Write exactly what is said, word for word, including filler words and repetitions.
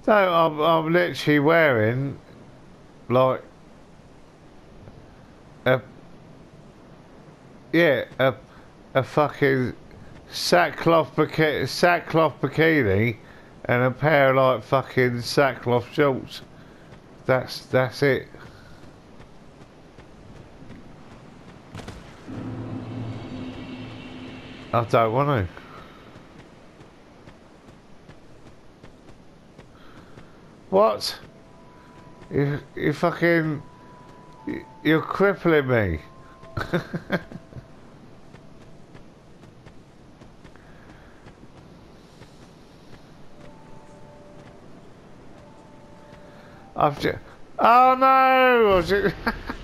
No, I'm, I'm literally wearing like a yeah a a fucking sackcloth bikini, sackcloth bikini, and a pair of like fucking sackcloth shorts. That's that's it. I don't want to. What? You you fucking you- you're crippling me. I've just. Oh no!